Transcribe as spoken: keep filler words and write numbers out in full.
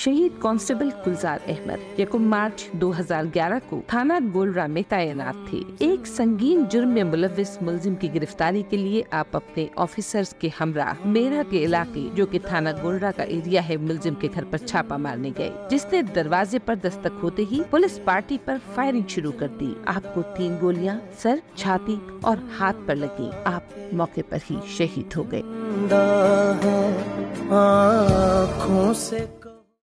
शहीद कांस्टेबल गुलजार अहमद यकम मार्च दो हजार ग्यारह को थाना गोलरा में तैनात थे। एक संगीन जुर्म में मुलविस मुलजिम की गिरफ्तारी के लिए आप अपने ऑफिसर्स के हमरा मेरा के इलाके जो कि थाना गोलरा का एरिया है मुलजिम के घर पर छापा मारने गए, जिसने दरवाजे पर दस्तक होते ही पुलिस पार्टी पर फायरिंग शुरू कर दी। आपको तीन गोलियां सर, छाती और हाथ पर लगी। आप मौके पर ही शहीद हो गए। आँखों से